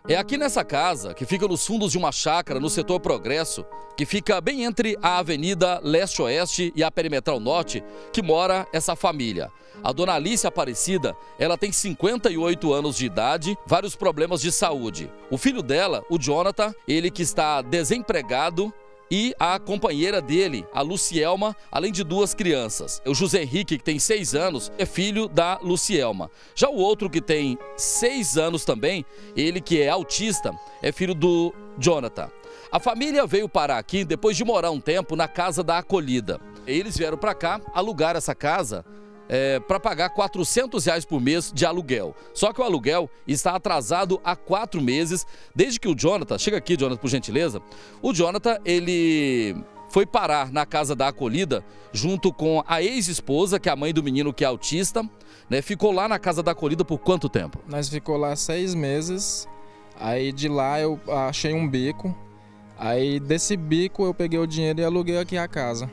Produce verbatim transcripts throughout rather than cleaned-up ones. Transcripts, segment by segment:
É aqui nessa casa, que fica nos fundos de uma chácara no setor Progresso, que fica bem entre a Avenida Leste-Oeste e a Perimetral Norte, que mora essa família. A dona Alice Aparecida, ela tem cinquenta e oito anos de idade, vários problemas de saúde. O filho dela, o Jonathan, ele que está desempregado, e a companheira dele, a Lucielma, além de duas crianças. O José Henrique, que tem seis anos, é filho da Lucielma. Já o outro, que tem seis anos também, ele que é autista, é filho do Jonathan. A família veio parar aqui depois de morar um tempo na Casa da Acolhida. Eles vieram para cá alugar essa casa É, para pagar quatrocentos reais por mês de aluguel. Só que o aluguel está atrasado há quatro meses, desde que o Jonathan, chega aqui, Jonathan, por gentileza, o Jonathan, ele foi parar na Casa da Acolhida junto com a ex-esposa, que é a mãe do menino que é autista, né? Ficou lá na Casa da Acolhida por quanto tempo? Nós ficou lá seis meses, aí de lá eu achei um bico, aí desse bico eu peguei o dinheiro e aluguei aqui a casa.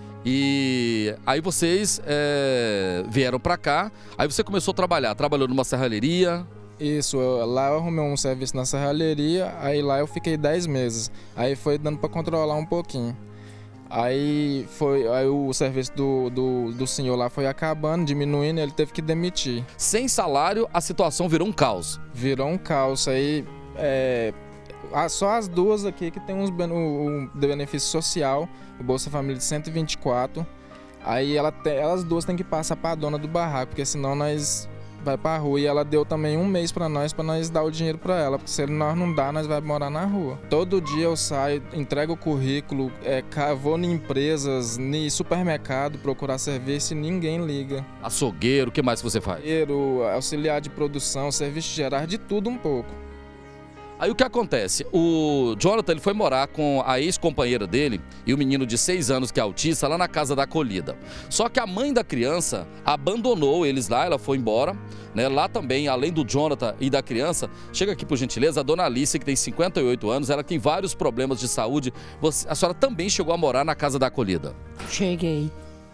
E aí vocês é, vieram para cá, aí você começou a trabalhar, trabalhou numa serralheria? Isso, eu, lá eu arrumei um serviço na serralheria, aí lá eu fiquei dez meses, aí foi dando para controlar um pouquinho. Aí, foi, aí o serviço do, do, do senhor lá foi acabando, diminuindo, ele teve que demitir. Sem salário, a situação virou um caos? Virou um caos, aí é, só as duas aqui que tem uns, um benefício social, o Bolsa Família de cento e vinte e quatro. Aí ela te, elas duas têm que passar para a dona do barraco, porque senão nós vai para a rua. E ela deu também um mês para nós, para nós dar o dinheiro para ela, porque se nós não dá, nós vai morar na rua. Todo dia eu saio, entrego o currículo, é, vou em empresas, em supermercado procurar serviço e ninguém liga. Açougueiro, o que mais você faz? Açougueiro, auxiliar de produção, serviço geral, de tudo um pouco. Aí o que acontece? O Jonathan, ele foi morar com a ex-companheira dele e o menino de seis anos que é autista lá na Casa da Acolhida. Só que a mãe da criança abandonou eles lá, ela foi embora, né? Lá também, além do Jonathan e da criança, chega aqui por gentileza, a dona Alice, que tem cinquenta e oito anos, ela tem vários problemas de saúde. Você, a senhora também chegou a morar na Casa da Acolhida? Cheguei.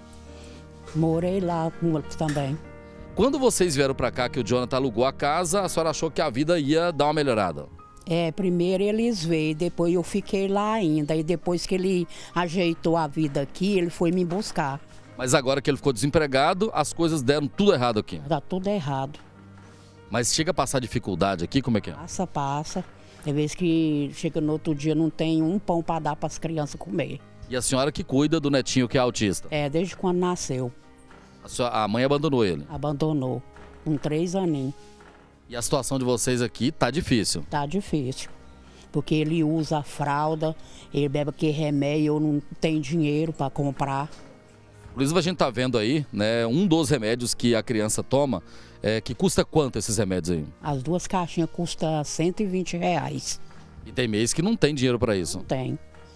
Morei lá com eles também. Quando vocês vieram para cá, que o Jonathan alugou a casa, a senhora achou que a vida ia dar uma melhorada? É, primeiro eles veio, depois eu fiquei lá ainda. E depois que ele ajeitou a vida aqui, ele foi me buscar. Mas agora que ele ficou desempregado, as coisas deram tudo errado aqui? Tá tudo errado. Mas chega a passar dificuldade aqui, como é que é? Passa, passa. Tem vezes que chega no outro dia, não tem um pão para dar para as crianças comer. E a senhora que cuida do netinho que é autista? É, desde quando nasceu. A, sua, a mãe abandonou ele? Abandonou, com três aninhos. E a situação de vocês aqui tá difícil? Tá difícil, porque ele usa a fralda, ele bebe aquele remédio, eu não tenho dinheiro para comprar. Inclusive a gente tá vendo aí, né, um dos remédios que a criança toma, é, que custa quanto esses remédios aí? As duas caixinhas custam cento e vinte reais. E tem mês que não tem dinheiro para isso? Não tem.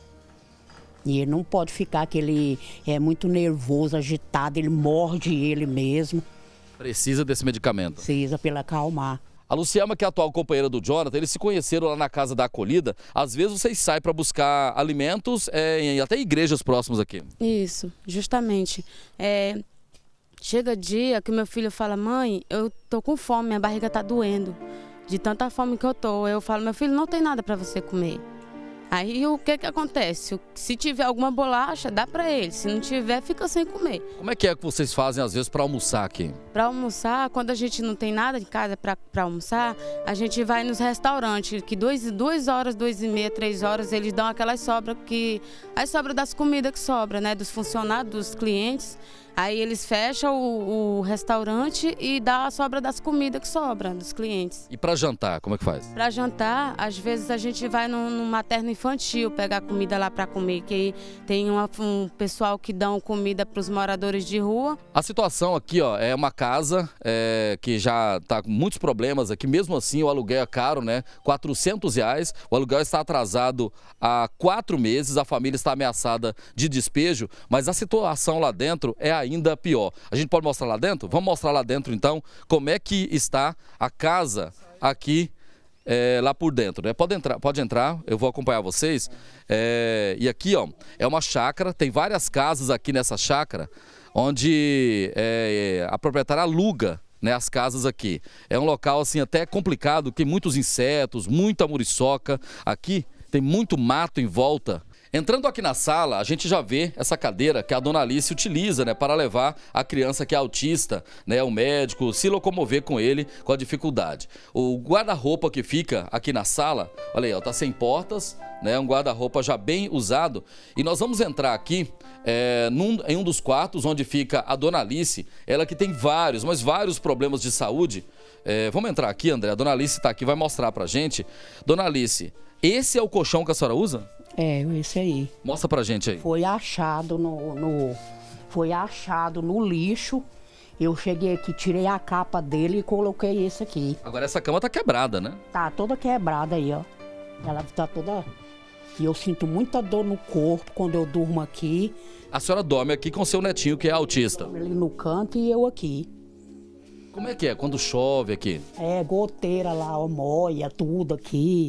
E ele não pode ficar, que ele é muito nervoso, agitado, ele morde ele mesmo. Precisa desse medicamento? Precisa, para ele acalmar. A Lucielma, que é a atual companheira do Jonathan, eles se conheceram lá na Casa da Acolhida. Às vezes vocês saem para buscar alimentos é, em até igrejas próximas aqui. Isso, justamente. É, chega dia que meu filho fala, mãe, eu tô com fome, minha barriga tá doendo. De tanta fome que eu tô. Eu falo, meu filho, não tem nada para você comer. Aí o que que acontece? Se tiver alguma bolacha, dá para ele. Se não tiver, fica sem comer. Como é que é que vocês fazem às vezes para almoçar aqui? Para almoçar, quando a gente não tem nada de casa para almoçar, a gente vai nos restaurantes, que duas, duas horas, duas e meia, três horas, eles dão aquelas sobras que... As sobras das comidas que sobra, né? Dos funcionários, dos clientes. Aí eles fecham o, o restaurante e dá a sobra das comidas que sobra dos clientes. E para jantar, como é que faz? Para jantar, às vezes a gente vai num, num materno infantil pegar comida lá para comer, que tem uma, um pessoal que dão comida para os moradores de rua. A situação aqui, ó, é uma casa é, que já está com muitos problemas aqui, mesmo assim o aluguel é caro, né? quatrocentos reais, o aluguel está atrasado há quatro meses, a família está ameaçada de despejo, mas a situação lá dentro é a ainda pior. A gente pode mostrar lá dentro? Vamos mostrar lá dentro então como é que está a casa aqui é, lá por dentro, né? Pode entrar, pode entrar, eu vou acompanhar vocês. É, e aqui, ó, é uma chácara, tem várias casas aqui nessa chácara, onde é, a proprietária aluga, né, as casas aqui. É um local assim até complicado, tem muitos insetos, muita muriçoca. Aqui tem muito mato em volta. Entrando aqui na sala, a gente já vê essa cadeira que a dona Alice utiliza, né, para levar a criança que é autista, né, o médico, se locomover com ele com a dificuldade. O guarda-roupa que fica aqui na sala, olha aí, ó, tá sem portas, né, um guarda-roupa já bem usado. E nós vamos entrar aqui é, num, em um dos quartos onde fica a dona Alice, ela que tem vários, mas vários problemas de saúde. É, vamos entrar aqui, André, a dona Alice está aqui, vai mostrar pra gente. Dona Alice, esse é o colchão que a senhora usa? É, esse aí. Mostra pra gente aí. Foi achado no, no, foi achado no lixo. Eu cheguei aqui, tirei a capa dele e coloquei esse aqui. Agora essa cama tá quebrada, né? Tá toda quebrada aí, ó. Ela tá toda... E eu sinto muita dor no corpo quando eu durmo aqui. A senhora dorme aqui com seu netinho que é autista. Ele no canto e eu aqui. Como é que é quando chove aqui? É, goteira lá, ó, molha tudo aqui.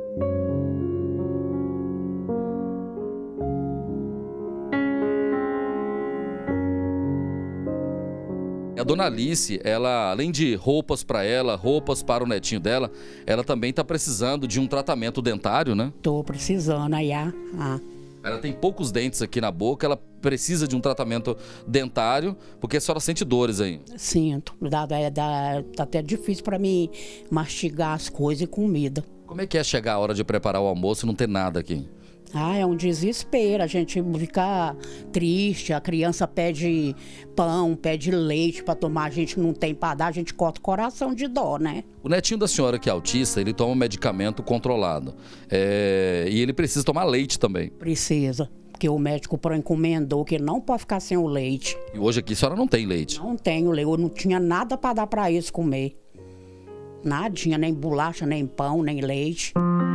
A dona Alice, ela, além de roupas para ela, roupas para o netinho dela, ela também está precisando de um tratamento dentário, né? Tô precisando aí, ah. ah. Ela tem poucos dentes aqui na boca, ela precisa de um tratamento dentário, porque a senhora sente dores aí. Sinto. Dá, dá, dá, tá até difícil para mim mastigar as coisas e comida. Como é que é chegar a hora de preparar o almoço e não ter nada aqui? Ah, é um desespero, a gente fica triste, a criança pede pão, pede leite para tomar, a gente não tem para dar, a gente corta o coração de dó, né? O netinho da senhora que é autista, ele toma um medicamento controlado, é... e ele precisa tomar leite também. Precisa, porque o médico encomendou que ele não pode ficar sem o leite. E hoje aqui a senhora não tem leite? Não tenho leite, eu não tinha nada para dar para eles comer. Nadinha, nem bolacha, nem pão, nem leite.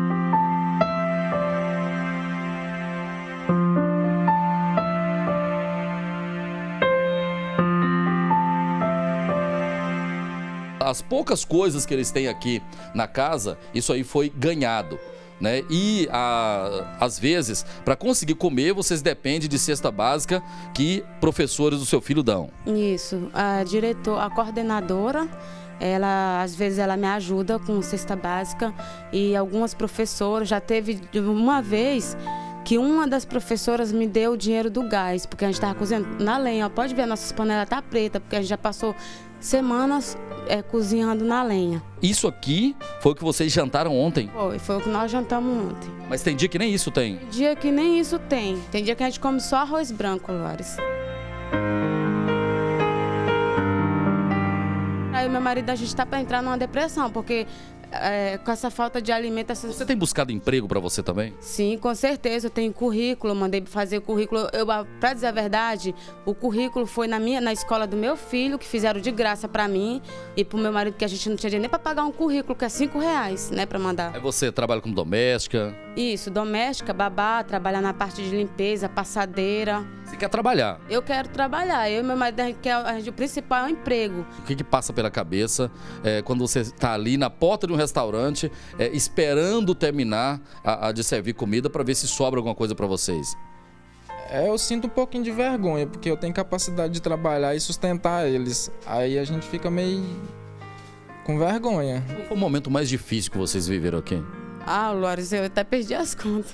As poucas coisas que eles têm aqui na casa, isso aí foi ganhado, né? E a, às vezes, para conseguir comer, vocês dependem de cesta básica que professores do seu filho dão. Isso, a diretor, a coordenadora, ela às vezes ela me ajuda com cesta básica e algumas professoras, já teve uma vez que uma das professoras me deu o dinheiro do gás, porque a gente estava cozinhando na lenha. Pode ver, nossas panelas tá preta, porque a gente já passou semanas é, cozinhando na lenha. Isso aqui foi o que vocês jantaram ontem? Foi, foi o que nós jantamos ontem. Mas tem dia que nem isso tem? Tem dia que nem isso tem. Tem dia que a gente come só arroz branco, Lores. Aí meu marido, a gente tá para entrar numa depressão, porque é, com essa falta de alimento... Essa... Você tem buscado emprego para você também? Sim, com certeza. Eu tenho currículo, mandei fazer o currículo. Para dizer a verdade, o currículo foi na, minha, na escola do meu filho, que fizeram de graça para mim e para o meu marido, que a gente não tinha dinheiro nem para pagar um currículo, que é cinco reais, né, para mandar. Aí você trabalha como doméstica? Isso, doméstica, babá, trabalhar na parte de limpeza, passadeira. Você quer trabalhar? Eu quero trabalhar. Eu e meu marido, a gente quer, a gente, o principal é o emprego. O que, que passa pela cabeça é, quando você está ali na porta de um restaurante, é, esperando terminar a, a de servir comida para ver se sobra alguma coisa para vocês? É, eu sinto um pouquinho de vergonha, porque eu tenho capacidade de trabalhar e sustentar eles. Aí a gente fica meio com vergonha. Qual foi o momento mais difícil que vocês viveram aqui? Ah, Lores, eu até perdi as contas.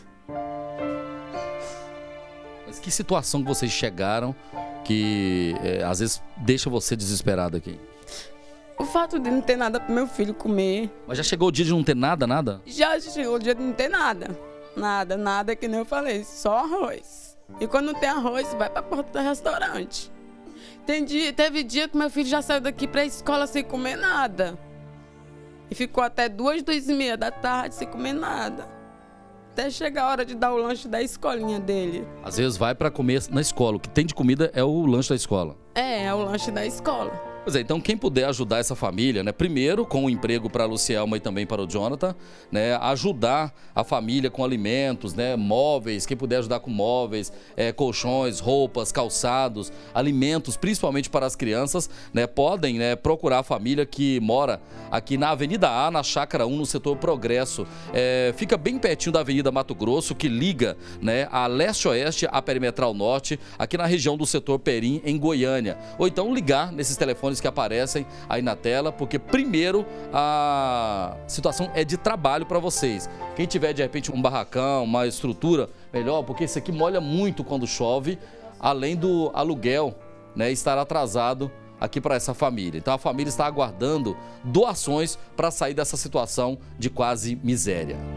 Mas que situação que vocês chegaram que é, às vezes deixa você desesperado aqui? O fato de não ter nada pro meu filho comer. Mas já chegou o dia de não ter nada, nada? Já chegou o dia de não ter nada. Nada, nada, que nem eu falei, só arroz. E quando não tem arroz, vai pra porta do restaurante. Tem dia, teve dia que meu filho já saiu daqui pra escola sem comer nada. E ficou até duas, duas e meia da tarde sem comer nada. Até chegar a hora de dar o lanche da escolinha dele. Às vezes vai para comer na escola. O que tem de comida é o lanche da escola. É, é o lanche da escola. Pois é, então quem puder ajudar essa família, né? Primeiro com o emprego para a Lucielma e também para o Jonathan, né? Ajudar a família com alimentos, né? Móveis, quem puder ajudar com móveis, é, colchões, roupas, calçados, alimentos, principalmente para as crianças, né? Podem, né, procurar a família que mora aqui na Avenida A, na Chácara um, no setor Progresso. É, fica bem pertinho da Avenida Mato Grosso, que liga, né, a leste-oeste à Perimetral Norte, aqui na região do setor Perim, em Goiânia. Ou então ligar nesses telefones situações que aparecem aí na tela, porque primeiro a situação é de trabalho para vocês. Quem tiver de repente um barracão, uma estrutura, melhor, porque isso aqui molha muito quando chove, além do aluguel, né, estar atrasado aqui para essa família. Então a família está aguardando doações para sair dessa situação de quase miséria.